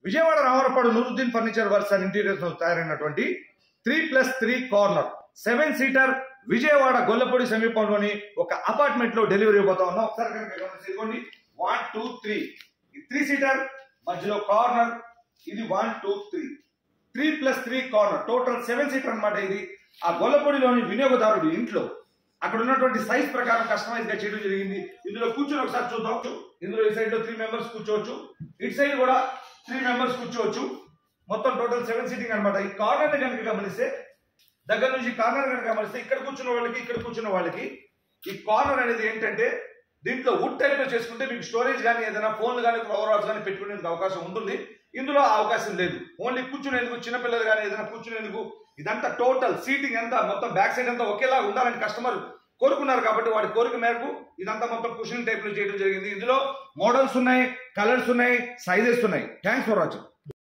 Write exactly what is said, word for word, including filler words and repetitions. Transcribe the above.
Vijayawada Ramarapadu Nooruddin furniture works and interiors తయారైనటువంటి three plus three corner seven seater Vijayawada Gollapudi సమీపంలోని ఒక apartment లో డెలివరీ ఇవ్వబోతా ఉన్నాం. ఒకసారి కనుక గమనించుకోండి. One two three three seater మధ్యలో కార్నర్, ఇది one two three three plus three corner total seven seater అనమాట. ఇది ఆ గొల్లపూడిలోని వినియోగదారుడు ఇంట్లో అక్కడ ఉన్నటువంటి సైజ్ ప్రకారం కస్టమైజ్ గా చేయడం జరిగింది. ఇందులో కూర్చొని ఒకసారి చూద్దాం. ఇందులో ఈ సైడ్ లో త్రీ మెంబర్స్ కూర్చోవచ్చు, ఇటు సైడ్ కూడా త్రీ మెంబర్స్ కూర్చోవచ్చు. మొత్తం టోటల్ సెవెన్ సీటింగ్ అనమాట. ఈ కార్నర్ ని కనుక గమనిస్తే, దగ్గర నుంచి కార్నర్ కనుక గమనిస్తే ఇక్కడ కూర్చున్న వాళ్ళకి ఇక్కడ కూర్చున్న వాళ్ళకి ఈ కార్నర్ అనేది ఏంటంటే దీంట్లో వుడ్ టైప్ లో చేసుకుంటే మీకు స్టోరేజ్ కానీ ఏదైనా ఫోన్లు కానీ ఫ్లవర్ వాట్స్ కానీ పెట్టుకునేందుకు అవకాశం ఉంటుంది. ఇందులో అవకాశం లేదు. ఓన్లీ కూర్చునేందుకు, చిన్నపిల్లలు కానీ ఏదైనా కూర్చునేందుకు. ఇదంతా టోటల్ సీటింగ్ అంతా మొత్తం బ్యాక్ సైడ్ అంతా ఒకేలా ఉండాలని కస్టమర్ కోరుకున్నారు కాబట్టి వాడి కోరిక మేరకు ఇదంతా మొత్తం కుషనింగ్ టైప్ లో చేయడం జరిగింది. ఇందులో మోడల్స్ ఉన్నాయి, కలర్స్ ఉన్నాయి, సైజెస్ ఉన్నాయి. Thanks for watching.